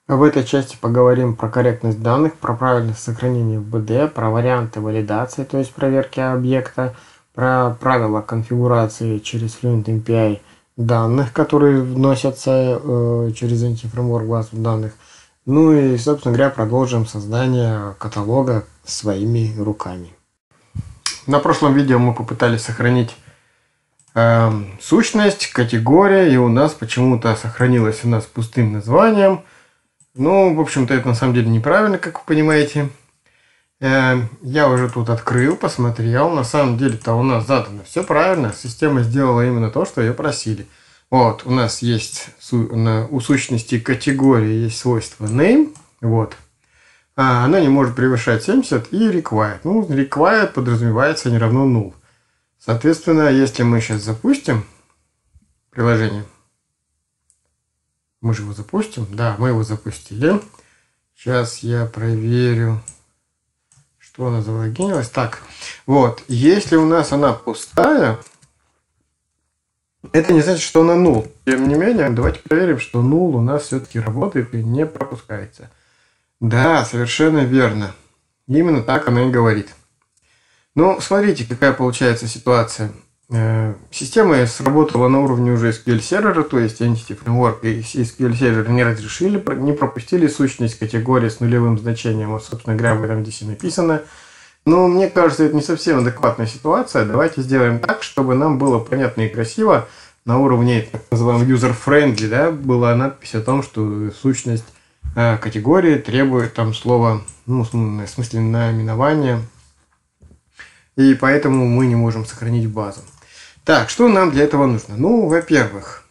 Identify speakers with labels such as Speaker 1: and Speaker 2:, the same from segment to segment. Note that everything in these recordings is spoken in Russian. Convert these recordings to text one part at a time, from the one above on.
Speaker 1: В этой части поговорим про корректность данных, про правильное сохранение в БД, про варианты валидации, то есть проверки объекта, про правила конфигурации через Fluent API данных, которые вносятся через Entity-Framework базу данных. Ну и, собственно говоря, продолжим создание каталога своими руками. На прошлом видео мы попытались сохранить сущность, категория, и у нас почему-то сохранилась у нас пустым названием. Ну, в общем-то, это на самом деле неправильно, как вы понимаете. Я уже тут открыл, посмотрел. На самом деле-то у нас задано все правильно. Система сделала именно то, что ее просили. Вот, у нас есть у сущности категории есть свойство name. Вот. Она не может превышать 70 и required. Ну, required подразумевается не равно null. Соответственно, если мы сейчас запустим приложение, мы же его запустим. Да, мы его запустили. Сейчас я проверю, что она залогинилась. Так, вот. Если у нас она пустая, это не значит, что она null. Тем не менее, давайте проверим, что null у нас все-таки работает и не пропускается. Да, совершенно верно. Именно так она и говорит. Ну, смотрите, какая получается ситуация. Система сработала на уровне уже SQL сервера, то есть Entity Framework и SQL сервер не разрешили, не пропустили сущность категории с нулевым значением. Вот, собственно говоря, об этом здесь и написано. Но мне кажется, это не совсем адекватная ситуация. Давайте сделаем так, чтобы нам было понятно и красиво на уровне, так называемого user-friendly, да, была надпись о том, что сущность категории требует там слова, ну, в смысле наименования, и поэтому мы не можем сохранить базу. Так, что нам для этого нужно? Ну, во-первых,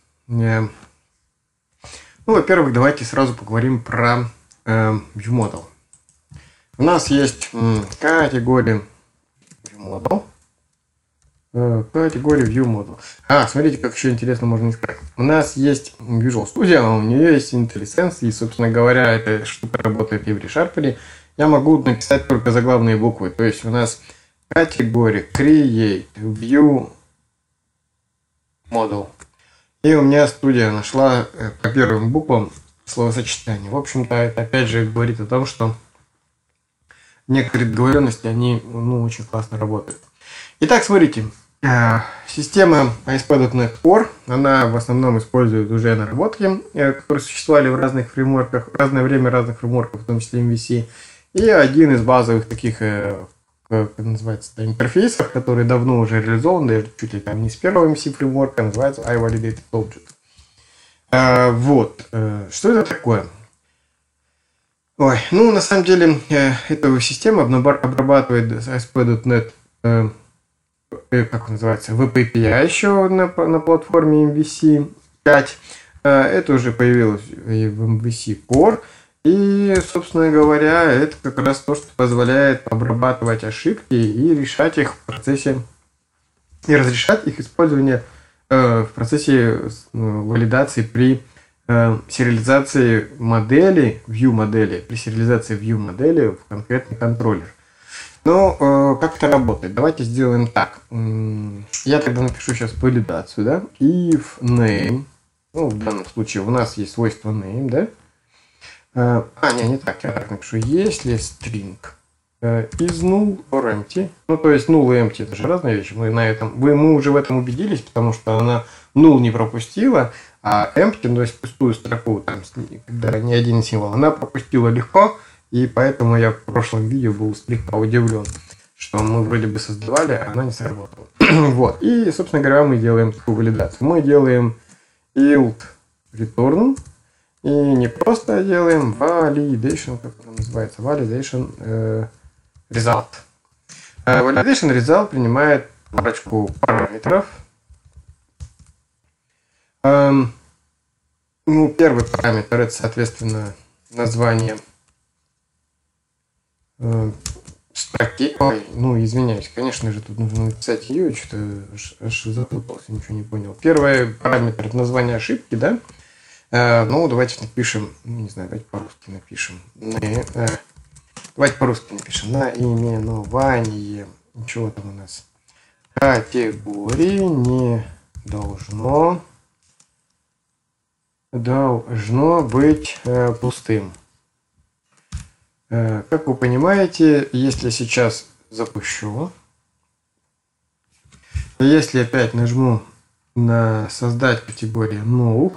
Speaker 1: давайте сразу поговорим про ViewModel. У нас есть категория ViewModel. Категория ViewModel. Смотрите, как еще интересно можно искать. У нас есть Visual Studio, у нее есть IntelliSense, и, собственно говоря, эта штука работает и в ReSharper. Я могу написать только заглавные буквы. То есть у нас категория Create View Model. И у меня студия нашла по первым буквам словосочетание. В общем-то, это опять же говорит о том, что некоторые договоренности, они очень классно работают. Итак, смотрите. Система ASP.NET Core, она в основном использует уже наработки, которые существовали в разных фреймворках, в разное время разных фреймворков, в том числе MVC. И один из базовых таких как называется, интерфейсов, который давно уже реализован, даже чуть ли там не с первого MC фреймворка, называется iValidated Object. Вот. Что это такое? На самом деле, эта система обрабатывает ASP.NET, как называется, WebAPI еще на платформе MVC 5. Это уже появилось и в MVC Core. И, собственно говоря, это как раз то, что позволяет обрабатывать ошибки и решать их в процессе, и разрешать их использование в процессе валидации при сериализации модели, view модели, при сериализации view модели в конкретный контроллер. Но как это работает? Давайте сделаем так. Я тогда напишу сейчас валидацию, да? If name, в данном случае у нас есть свойство name, да? Не так, я так напишу. Если string is null or empty, то есть null и empty это же разные вещи. Мы уже в этом убедились, потому что она null не пропустила, а empty, то есть пустую строку, там, когда ни один символ, она пропустила легко, и поэтому я в прошлом видео был слегка удивлен, что мы вроде бы создавали, а она не сработала. Вот. И, собственно говоря, мы делаем такую валидацию. Мы делаем yield return. И не просто делаем validation, как это называется, validation result. Validation result принимает парочку параметров. Первый параметр это, соответственно, название строки. Извиняюсь, конечно же, тут нужно написать ее, что-то аж запутался, ничего не понял. Первый параметр это название ошибки, да? Давайте напишем, давайте по-русски напишем. Давайте по-русски напишем. Наименование. Ничего там у нас. Категории не должно должно быть пустым. Как вы понимаете, если сейчас запущу, если опять нажму на создать категорию null,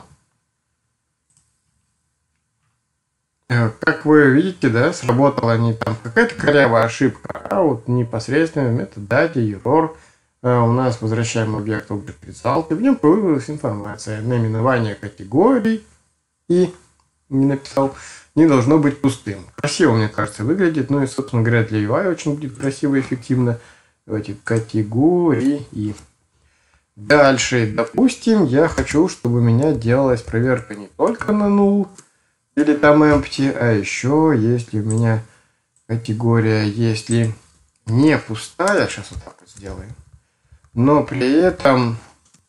Speaker 1: как вы видите, да, сработала не там какая-то корявая ошибка, а вот непосредственно метод data error. У нас возвращаем объект object result, и в нем появилась информация. Наименование категорий и не написал, не должно быть пустым. Красиво, мне кажется, выглядит. Ну и, собственно говоря, для UI очень будет красиво и эффективно. Давайте категории. Дальше, допустим, я хочу, чтобы у меня делалась проверка не только на null или там empty, а еще если у меня категория, если не пустая, сейчас вот так вот сделаем, но при этом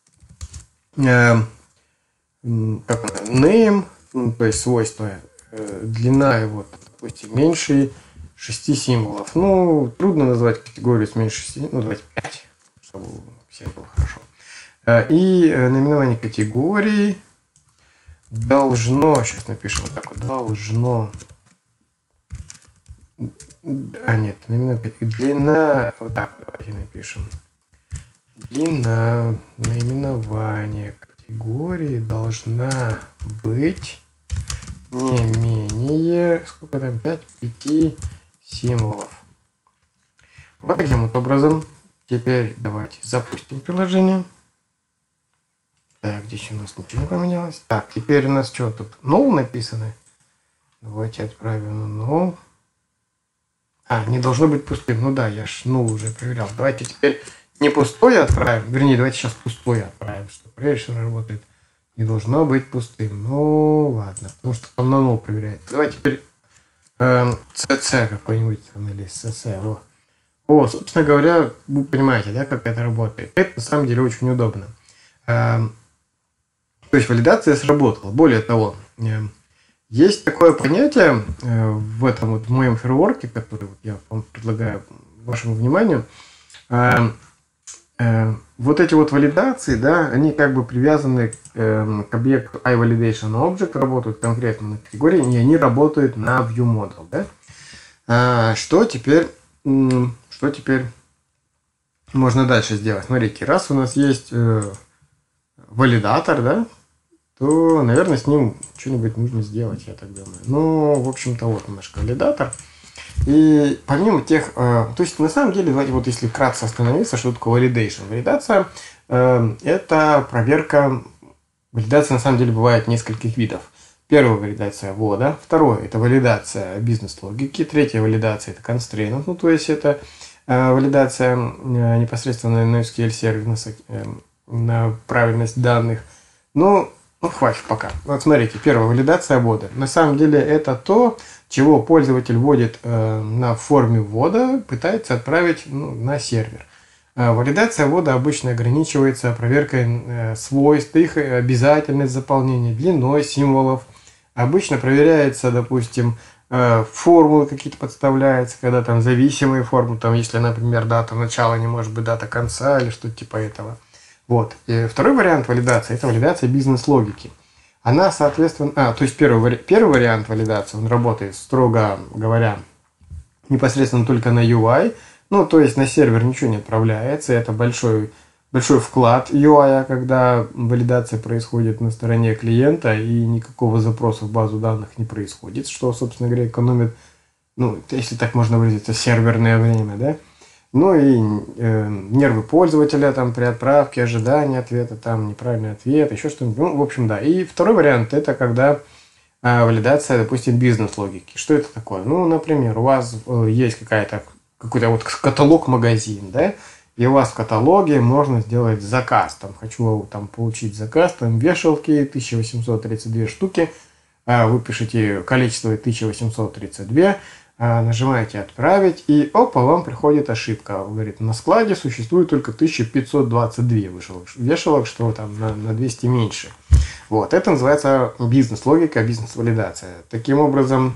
Speaker 1: name, ну, то есть свойство, длина его, допустим, меньше 6 символов. Ну, трудно назвать категорию с меньше 6, ну, давайте 5, чтобы всем было хорошо. И наименование категории должно, сейчас напишем вот так вот, должно, нет, длина, вот так давайте напишем. Длина наименования категории должна быть не менее, сколько там, 5 символов. Вот таким вот образом. Теперь давайте запустим приложение. Так, здесь у нас ничего не поменялось. Так, теперь у нас что тут? Null написано. Давайте отправим на null. Не должно быть пустым. Ну да, я ж null уже проверял. Давайте теперь не пустое отправим. Вернее, давайте сейчас пустое отправим, чтобы проверить, что работает. Не должно быть пустым. Ну ладно, потому что там на null проверяет. Давайте теперь cc какой-нибудь там или cc. О, собственно говоря, вы понимаете, да, как это работает. Это на самом деле очень удобно. То есть валидация сработала. Более того, есть такое понятие в этом вот в моем фреймворке, который вот я вам предлагаю вашему вниманию. Вот эти вот валидации, да, они как бы привязаны к объекту iValidation работают конкретно на категории, и они работают на ViewModel, да. Что теперь можно дальше сделать? Смотрите, раз у нас есть валидатор, да, то, наверное, с ним что-нибудь нужно сделать, я так думаю. Ну, в общем-то, вот наш валидатор. И помимо тех... то есть, на самом деле, давайте вот если вкратце остановиться, что такое validation. Валидация это проверка... Валидация, на самом деле, бывает нескольких видов. Первая валидация ввода. Второе – это валидация бизнес-логики. Третья валидация – это constraint. Ну, то есть, это валидация непосредственно на SQL-сервер, на правильность данных. Ну, хватит пока. Вот смотрите, первая валидация ввода. На самом деле это то, чего пользователь вводит на форме ввода, пытается отправить на сервер. Валидация ввода обычно ограничивается проверкой свойств, их обязательность заполнения, длиной символов. Обычно проверяется, допустим, формулы какие-то подставляются, когда там зависимые формулы, там, если, например, дата начала не может быть дата конца или что-то типа этого. Вот. И второй вариант валидации – это валидация бизнес-логики. Она, соответственно... то есть первый вариант валидации, он работает, строго говоря, непосредственно только на UI. Ну, то есть на сервер ничего не отправляется. Это большой вклад UI, когда валидация происходит на стороне клиента и никакого запроса в базу данных не происходит, что, собственно говоря, экономит, ну, если так можно выразиться, серверное время, да? Ну и нервы пользователя там при отправке, ожидание ответа, там неправильный ответ, еще что-нибудь. Ну, в общем, да. И второй вариант – это когда валидация, допустим, бизнес-логики. Что это такое? Ну, например, у вас есть какой-то вот каталог-магазин, да, и у вас в каталоге можно сделать заказ. Там, хочу там получить заказ, там вешалки 1832 штуки, вы пишете количество 1832, нажимаете «Отправить», и опа, вам приходит ошибка. Говорит, на складе существует только 1522 вешалок, что там на 200 меньше. Вот, это называется бизнес-логика, бизнес-валидация. Таким образом,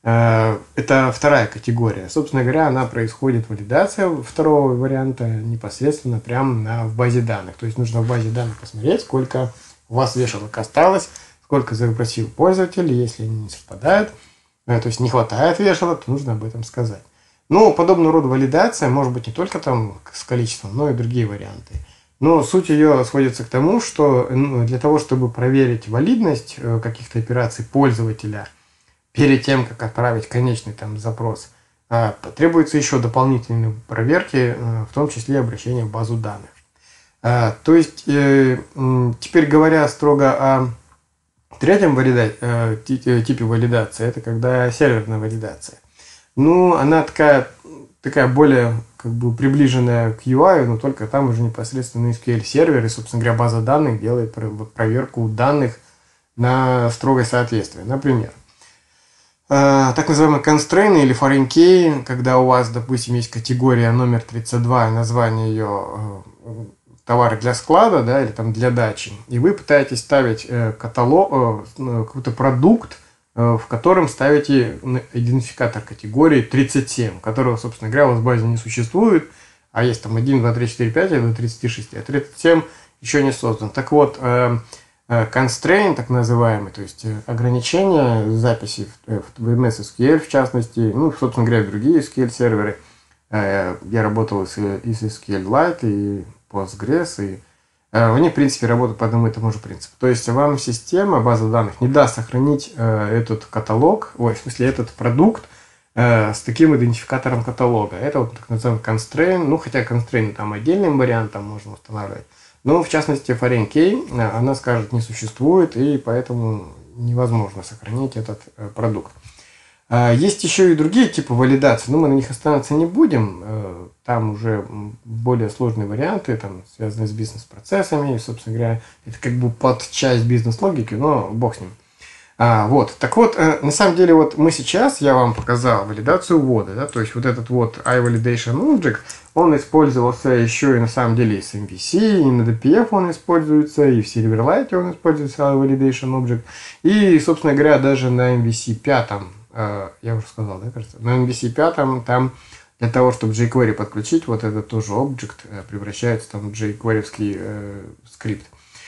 Speaker 1: это вторая категория. Собственно говоря, она происходит, валидация второго варианта, непосредственно прямо в базе данных. То есть нужно в базе данных посмотреть, сколько у вас вешалок осталось, сколько запросил пользователь, если они не совпадают, то есть не хватает вешалок, то нужно об этом сказать. Ну, подобного рода валидация может быть не только там с количеством, но и другие варианты. Но суть ее сводится к тому, что для того, чтобы проверить валидность каких-то операций пользователя перед тем, как отправить конечный там запрос, потребуются еще дополнительные проверки, в том числе обращение в базу данных. То есть, теперь говоря строго о третьем типе валидации, это когда серверная валидация. Ну, она такая более как бы приближенная к UI, но только там уже непосредственно SQL сервер и, собственно говоря, база данных делает проверку данных на строгое соответствие. Например, так называемый constraint или foreign key, когда у вас, допустим, есть категория номер 32, и название ее товары для склада, да, или там для дачи, и вы пытаетесь ставить каталог, какой-то продукт, в котором ставите идентификатор категории 37, которого, собственно говоря, у вас в базе не существует, а есть там 1, 2, 3, 4, 5, и до 36, а 37 еще не создан. Так вот, constraint, так называемый, то есть ограничение записи в MS SQL, в частности, ну, собственно говоря, другие SQL серверы. Я работал и с SQLite, и Postgres, и они, в принципе, работают по одному и тому же принципу. То есть вам система, база данных не даст сохранить этот каталог, в смысле этот продукт с таким идентификатором каталога. Это вот так называемый constraint, ну хотя constraint там отдельным вариантом можно устанавливать. Но в частности foreign key она скажет не существует, и поэтому невозможно сохранить этот продукт. Есть еще и другие типы валидации, но мы на них останавливаться не будем. Там уже более сложные варианты, там, связанные с бизнес-процессами. Собственно говоря, это как бы под часть бизнес-логики, но бог с ним. Вот. Так вот, на самом деле, вот мы сейчас, я вам показал валидацию ввода. Да? То есть вот этот вот iValidation Object, он использовался еще и на самом деле и с MVC, и на DPF он используется, и в Silverlight он используется iValidation Object. И, собственно говоря, даже на MVC 5, я уже сказал, да, кажется, на MVC 5 там для того, чтобы jQuery подключить, вот этот тоже объект превращается там в jQuery-вский скрипт.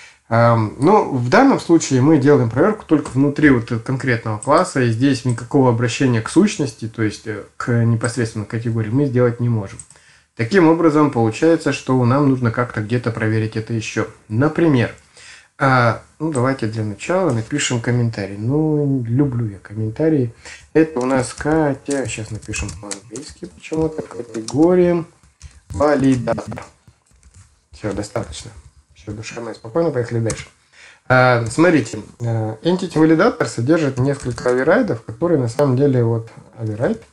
Speaker 1: Но в данном случае мы делаем проверку только внутри вот конкретного класса, и здесь никакого обращения к сущности, то есть к непосредственно категории, мы сделать не можем. Таким образом, получается, что нам нужно как-то где-то проверить это еще. Например, ну, давайте для начала напишем комментарий. Ну, люблю я комментарии. Это у нас Катя. Сейчас напишем по-английски почему-то. Категория валидатор. Все, достаточно. Все, душевно и спокойно. Поехали дальше. Смотрите. Entity валидатор содержит несколько оверрайдов, которые на самом деле вот оверрайд.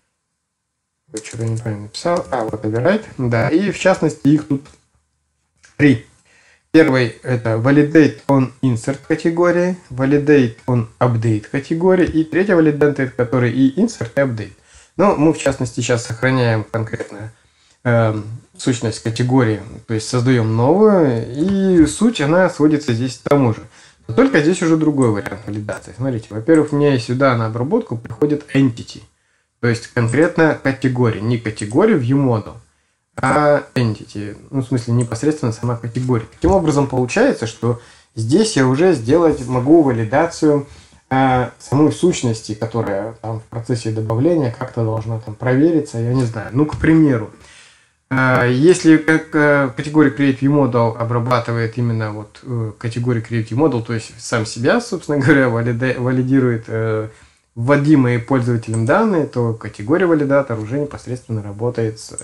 Speaker 1: Я что-то неправильно написал. Вот оверрайд. Да. И в частности их тут 3. Первый это validate on insert категории, validate on update категории, и третий validate, который и insert, и update. Но мы в частности сейчас сохраняем конкретно сущность категории, то есть создаем новую, и суть она сводится здесь к тому же. Но только здесь уже другой вариант валидации. Смотрите, во-первых, мне сюда на обработку приходит entity, то есть конкретно категория, не категория view-model, а entity, ну, в смысле, непосредственно сама категория. Таким образом, получается, что здесь я уже сделать могу валидацию самой сущности, которая там в процессе добавления как-то должна там провериться, я не знаю. Ну, к примеру, если категория CreateViewModel обрабатывает именно вот категорию CreateViewModel, то есть сам себя, собственно говоря, валидирует вводимые пользователем данные, то категория валидатор уже непосредственно работает с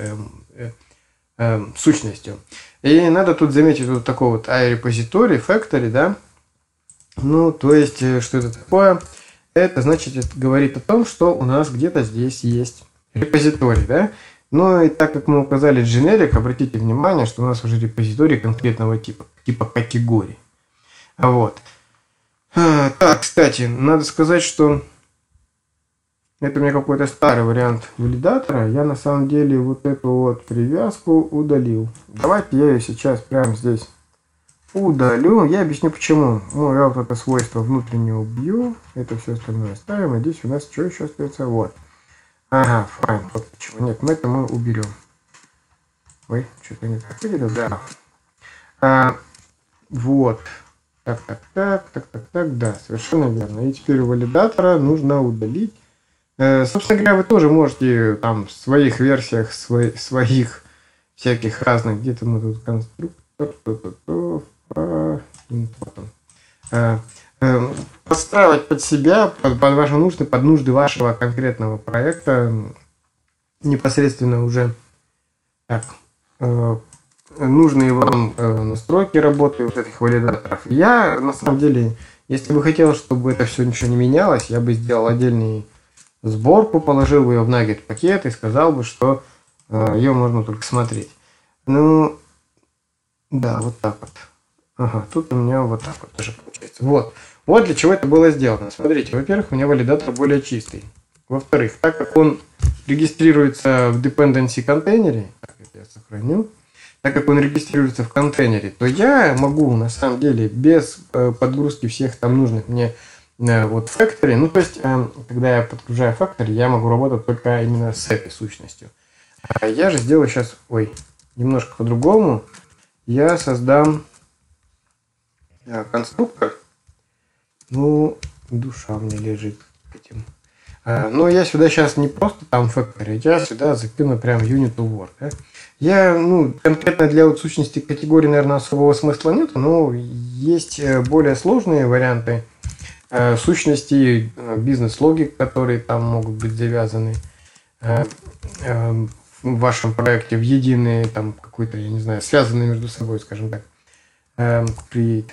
Speaker 1: сущностью. И надо тут заметить вот такой вот iRepository, factory, да. Ну, то есть, что это такое? Это значит, это говорит о том, что у нас где-то здесь есть репозиторий, да. Ну, и так как мы указали generic, обратите внимание, что у нас уже репозиторий конкретного типа категории. Вот. Так, кстати, надо сказать, что это у меня какой-то старый вариант валидатора. Я на самом деле вот эту вот привязку удалил. Давайте я ее сейчас прямо здесь удалю. Я объясню почему. Ну, я вот это свойство внутреннее убью. Это все остальное оставим. И здесь у нас что еще остается? Вот. Ага, файн. Вот почему. Нет, это мы уберем. Ой, что-то не так выделил. Да. Вот. Так, да, совершенно верно. И теперь у валидатора нужно удалить. Собственно говоря, вы тоже можете там в своих версиях, своих всяких разных, где-то мы тут конструктор, подстраивать под себя, под ваши нужды, под нужды вашего конкретного проекта, непосредственно уже так, нужные вам настройки работы вот этих валидаторов. Я, на самом деле, если бы хотел, чтобы это все ничего не менялось, я бы сделал отдельный сборку, положил бы ее в Nugget пакет и сказал бы, что ее можно только смотреть. Ну, да, вот так вот. Ага, тут у меня вот так вот тоже получается. Вот для чего это было сделано. Смотрите, во-первых, у меня валидатор более чистый. Во-вторых, так как он регистрируется в dependency контейнере, так это я сохраню, так как он регистрируется в контейнере, то я могу на самом деле без подгрузки всех там нужных мне вот factory, ну то есть, когда я подгружаю factory, я могу работать только именно с этой сущностью. А я же сделаю сейчас, немножко по-другому. Я создам конструктор. Ну, душа у меня лежит к этим. Но я сюда сейчас не просто там factory, я сюда закину прям unit to work. Да? Я, конкретно для вот сущности категории, наверное, особого смысла нет, но есть более сложные варианты сущностей бизнес-логик, которые там могут быть завязаны в вашем проекте в единые, там, какой-то, я не знаю, связанные между собой, скажем так. Create.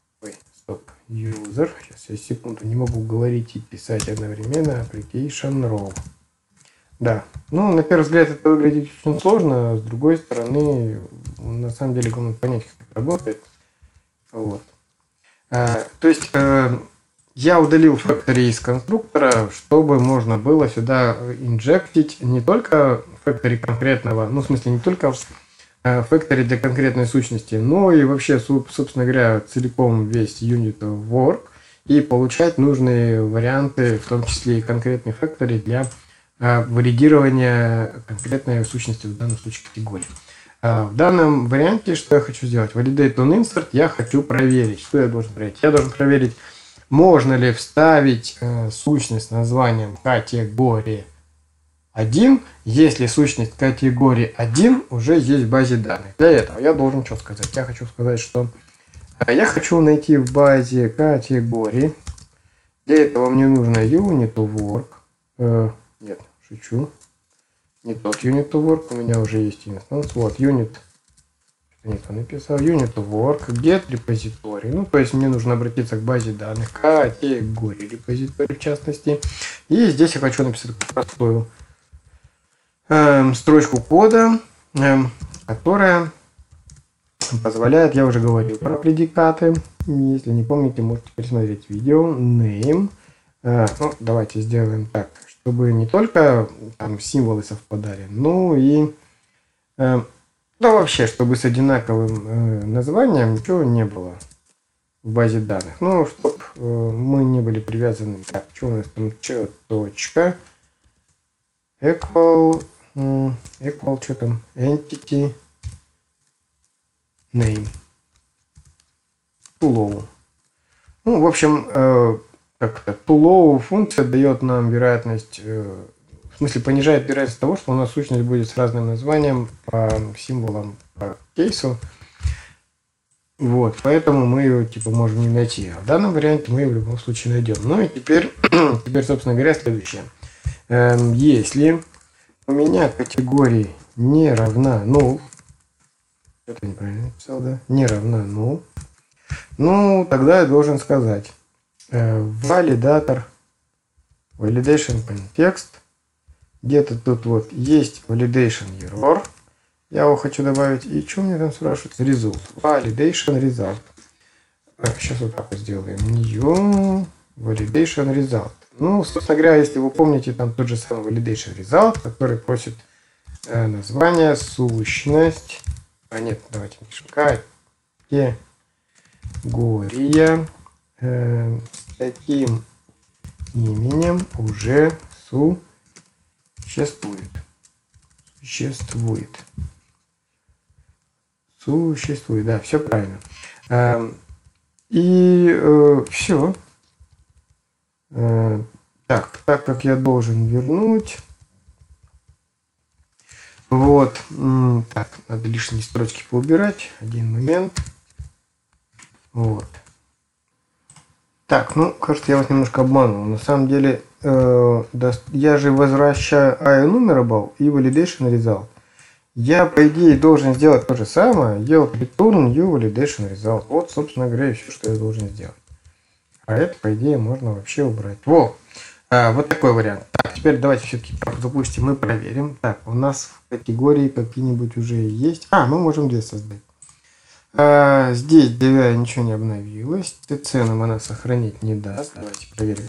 Speaker 1: User. Сейчас я секунду не могу говорить и писать одновременно. Application role. Да. На первый взгляд это выглядит очень сложно, а с другой стороны, на самом деле, главное понять, как это работает. Вот. То есть, я удалил factory из конструктора, чтобы можно было сюда инжектить не только factory конкретного, в смысле не только factory для конкретной сущности, но и вообще, собственно говоря, целиком весь unit of work и получать нужные варианты, в том числе и конкретный factory для валидирования конкретной сущности, в данном случае категории. В данном варианте, что я хочу сделать? Validate on insert я хочу проверить. Что я должен проверить? Я должен проверить, можно ли вставить сущность с названием категории 1, если сущность категории 1 уже есть в базе данных. Для этого я должен что сказать? Я хочу сказать, что я хочу найти в базе категории. Для этого мне нужно unit to work. Нет, шучу. Не тот unit to work, у меня уже есть instance. Вот, unit. Не то написал. Unit to work, get repository. То есть мне нужно обратиться к базе данных категории репозиторий в частности. И здесь я хочу написать простую строчку кода, которая позволяет, я уже говорил про предикаты, если не помните, можете пересмотреть видео, name, давайте сделаем так, чтобы не только там символы совпадали, но и вообще, чтобы с одинаковым названием ничего не было в базе данных, чтобы мы не были привязаны, так, что у нас там, точка, equal, что там, entity name to low. В общем, to low функция дает нам вероятность, в смысле понижает вероятность того, что у нас сущность будет с разным названием по символам, по кейсу. Вот, поэтому мы ее можем не найти. А в данном варианте мы ее в любом случае найдем. И теперь, собственно говоря, следующее. Если у меня категория не равна null, это неправильно написал, да? Не равна null, тогда я должен сказать валидатор, validation context, где-то тут вот есть validation error, я его хочу добавить, и что мне там спрашивают? Result, validation result. Сейчас вот так вот сделаем. New validation result. Собственно говоря, если вы помните, там тот же самый validation result, который просит название, сущность. Нет, давайте напишем категория с таким именем уже существует. Существует, да, все правильно. И все. Так как я должен вернуть. Вот. Так, надо лишние строчки поубирать. Один момент. Вот. Так, ну, кажется, я вас немножко обманул. На самом деле, я же возвращаю IEnumerable и validation result. Я, по идее, должен сделать то же самое. Yield return new validation result. Вот, собственно говоря, все, что я должен сделать. А это, по идее, можно вообще убрать. Вот такой вариант. Так, теперь давайте все-таки запустим и проверим. Так, у нас в категории какие-нибудь уже есть. Мы можем здесь создать. Здесь DVI ничего не обновилось. TC нам она сохранить не даст. Давайте проверим.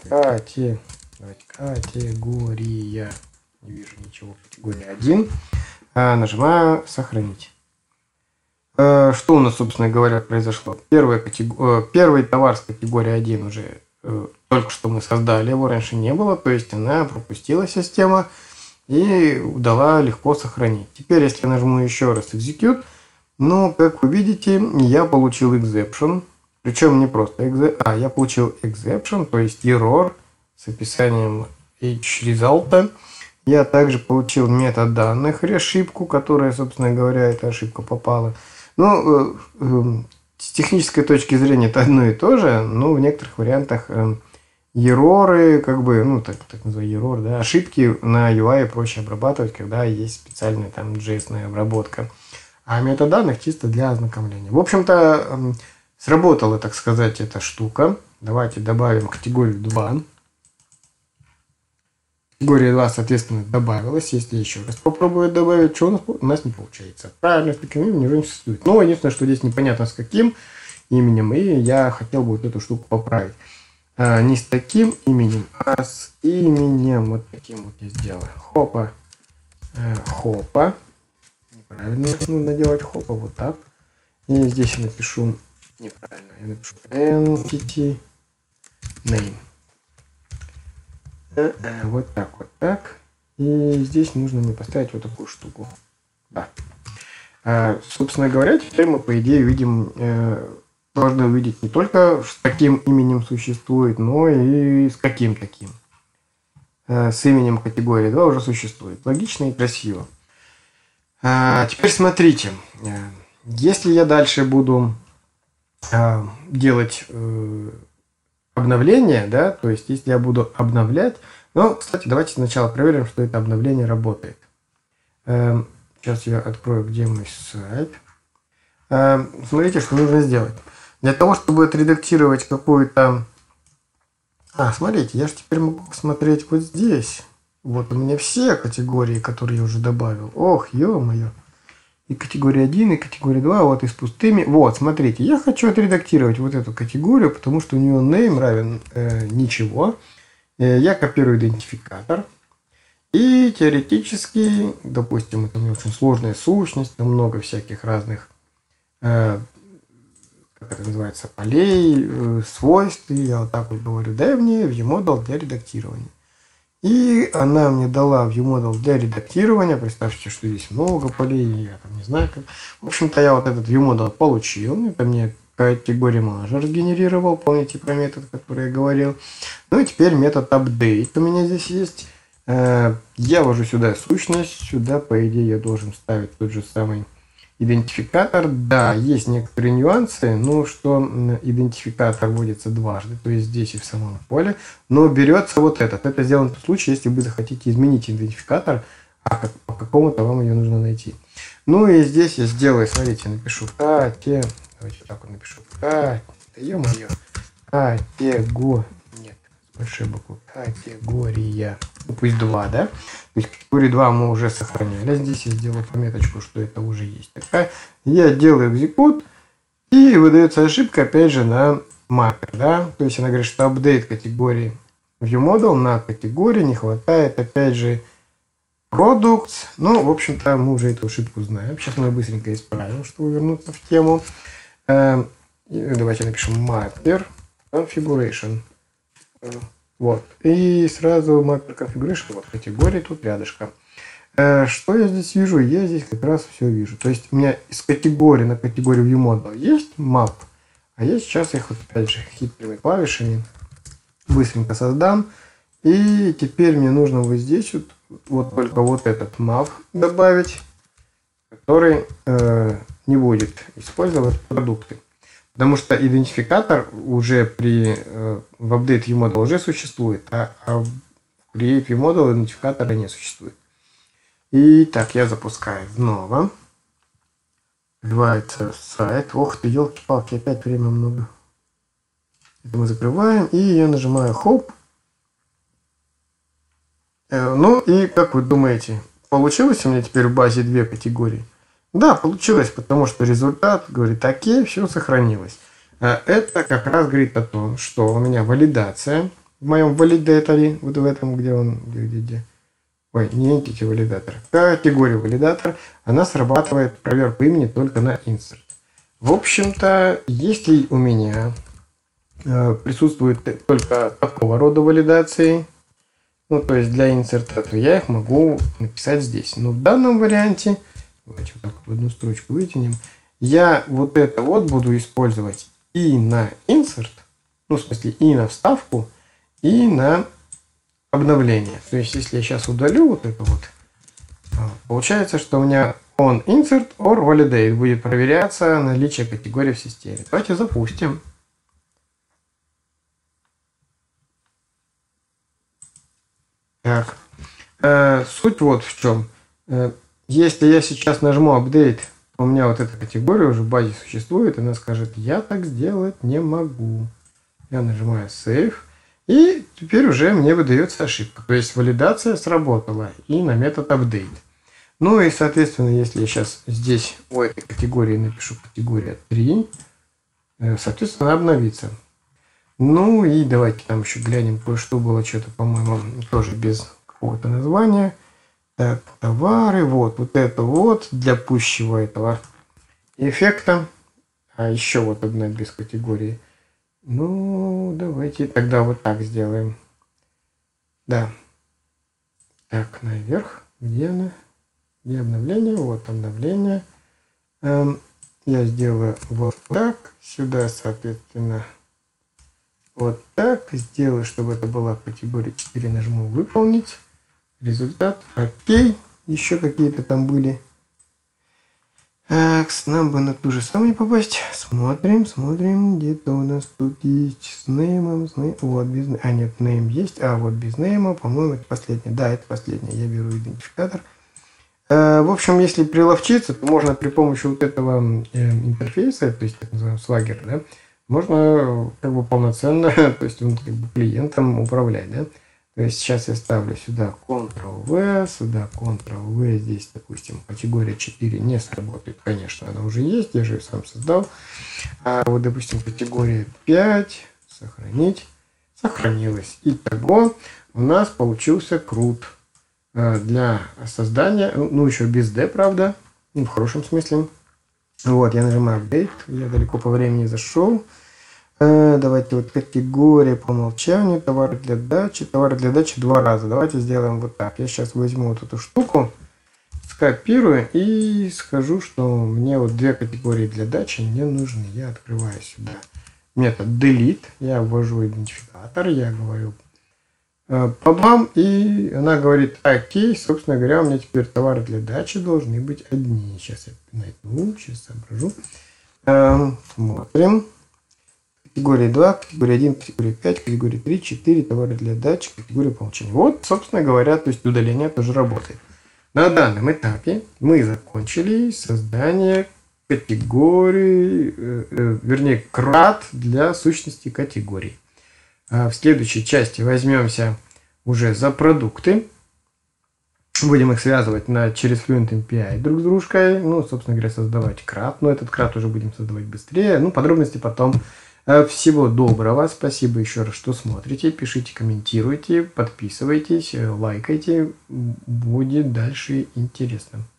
Speaker 1: Категория. Не вижу ничего. Категория 1. Нажимаю сохранить. Что у нас, собственно говоря, произошло? Первый товар с категории 1 уже только что мы создали, его раньше не было, то есть она пропустила система и дала легко сохранить. Теперь, если я нажму еще раз Execute, как вы видите, я получил exception, причем не просто я получил exception, то есть error с описанием H-результата. Я также получил метаданных ошибку, которая, собственно говоря, эта ошибка попала. С технической точки зрения это одно и то же, но в некоторых вариантах ероры, так называемый ерор, да, ошибки на UI проще обрабатывать, когда есть специальная там JS-ная обработка. А метаданных чисто для ознакомления. В общем-то, сработала, так сказать, эта штука. Давайте добавим категорию 2. Категория 2, соответственно, добавилась. Если еще раз попробую добавить, что у нас не получается. Правильно, с таким именем не существует. Но единственное, что здесь непонятно с каким именем, и я хотел бы вот эту штуку поправить. Не с таким именем, а с именем вот таким вот я сделаю. Хопа. Неправильно нужно делать хопа вот так. И здесь я напишу неправильно. Я напишу entity name. Вот так. И здесь нужно мне поставить вот такую штуку. Да. Собственно говоря, теперь мы, по идее, должны увидеть не только с каким именем существует, но и с каким таким. С именем категории 2 уже существует. Логично и красиво. Теперь смотрите. Если я дальше буду делать обновление, да, то есть если я буду обновлять, кстати, давайте сначала проверим, что это обновление работает. Сейчас я открою, где мой сайт. Смотрите, что нужно сделать. Для того, чтобы отредактировать какую-то... смотрите, я же теперь могу посмотреть вот здесь. Вот у меня все категории, которые я уже добавил. Ох, ё-моё. И категория 1, и категория 2, вот и с пустыми. Вот, смотрите, я хочу отредактировать вот эту категорию, потому что у нее name равен ничего. Я копирую идентификатор. И теоретически, допустим, это не очень сложная сущность, там много всяких разных, как это называется, полей, свойств. И я вот так вот говорю, дай мне ViewModel для редактирования. И она мне дала ViewModel для редактирования. Представьте, что здесь много полей, я там не знаю как. В общем-то, я вот этот ViewModel получил. Это мне категория manager сгенерировал. Помните про метод, который я говорил. И теперь метод update у меня здесь есть. Я ввожу сюда сущность. Сюда, по идее, я должен ставить тот же самый идентификатор. Да, есть некоторые нюансы, но что идентификатор вводится дважды, то есть здесь и в самом поле, но берется вот этот. Это сделано в том случае, если вы захотите изменить идентификатор, по какому-то вам ее нужно найти. И здесь я сделаю, смотрите, напишу давайте так вот напишу ё-моё, нет, большой буквы, категория, пусть 2, да? То есть категорию 2 мы уже сохраняли. Здесь я сделаю пометочку, что это уже есть такая. Я делаю execute, и выдается ошибка, опять же, на маркер, да? То есть она говорит, что апдейт категории ViewModel на категории не хватает, опять же, products. В общем-то, мы уже эту ошибку знаем. Сейчас мы быстренько исправим, чтобы вернуться в тему. Давайте напишем mapper configuration. Вот. И сразу mapper configuration, вот категории тут рядышком. Что я здесь вижу? Я здесь как раз все вижу. То есть у меня из категории на категорию ViewModel есть map, А я сейчас их вот опять же хитрыми клавишами быстренько создам. И теперь мне нужно вот здесь вот только вот этот map добавить, который не будет использовать продукты. Потому что идентификатор уже в update viewModel уже существует, а в create viewModel идентификатора не существует. И так, я запускаю снова. Открывается сайт. Ох ты, елки-палки, опять время много. Это мы закрываем. И я нажимаю Hope. Ну и как вы думаете, получилось у меня теперь в базе 2 категории? Да, получилось, потому что результат говорит, окей, все сохранилось. Это как раз говорит о том, что у меня валидация в моем валидаторе, вот в этом, где он, где. Ой, не entity валидатор, категория валидатор, она срабатывает проверку имени только на insert. В общем-то, если у меня присутствует только такого рода валидации, ну, то есть для инсерта, то я их могу написать здесь. Но в данном варианте, давайте вот так в одну строчку вытянем, я вот это вот буду использовать и на insert, ну, в смысле, и на вставку, и на обновление. То есть, если я сейчас удалю вот это вот, получается, что у меня on insert or validate будет проверяться наличие категории в системе. Давайте запустим. Так, суть вот в чем. Если я сейчас нажму update, у меня вот эта категория уже в базе существует, она скажет, я так сделать не могу. Я нажимаю save, и теперь уже мне выдается ошибка. То есть валидация сработала и на метод update. Ну и соответственно, если я сейчас здесь у этой категории напишу категория 3, соответственно, она обновится. Ну и давайте там еще глянем, кое-что было что-то, по-моему, тоже без какого-то названия. Так, товары, вот это вот для пущего этого эффекта. А еще вот одна без категории. Ну, давайте тогда вот так сделаем. Да. Так, наверх. Где она? Где обновление? Вот обновление. Я сделаю вот так. Сюда, соответственно, вот так. Сделаю, чтобы это была категория 4. Нажму выполнить. Результат. Окей. Еще какие-то там были. Так, нам бы на ту же самую попасть. Смотрим. Где-то у нас тут есть с неймом. Вот, без... А, нет, нейм есть. А, вот без нейма. По-моему, это последнее. Да, это последнее. Я беру идентификатор. В общем, если приловчиться, то можно при помощи вот этого интерфейса, то есть так называемый Swagger, да, можно как бы полноценно, то есть он как бы клиентом управлять, да. То есть сейчас я ставлю сюда Ctrl-V, сюда Ctrl-V, здесь, допустим, категория 4 не сработает, конечно, она уже есть, я же ее сам создал. А вот, допустим, категория 5, сохранить, сохранилась. Итого у нас получился CRUD для создания, ну, еще без D, правда, ну, в хорошем смысле. Вот, я нажимаю Update, я далеко по времени зашел. Давайте вот категория по умолчанию, товары для дачи 2 раза. Давайте сделаем вот так. Я сейчас возьму вот эту штуку, скопирую и скажу, что мне вот 2 категории для дачи не нужны. Я открываю сюда метод delete, я ввожу идентификатор, я говорю пабам, и она говорит, окей, собственно говоря, у меня теперь товары для дачи должны быть одни. Сейчас я найду, сейчас соображу. Смотрим. Категория 2, категория 1, категория 5, категория 3, 4, товары для дачи, категория по умолчанию. Вот, собственно говоря, то есть удаление тоже работает. На данном этапе мы закончили создание категории, вернее, CRUD для сущности категорий. В следующей части возьмемся уже за продукты. Будем их связывать через Fluent MPI друг с дружкой. Ну, собственно говоря, создавать CRUD. Но этот CRUD уже будем создавать быстрее. Ну, подробности потом. Всего доброго. Спасибо еще раз, что смотрите. Пишите, комментируйте, подписывайтесь, лайкайте. Будет дальше интересно.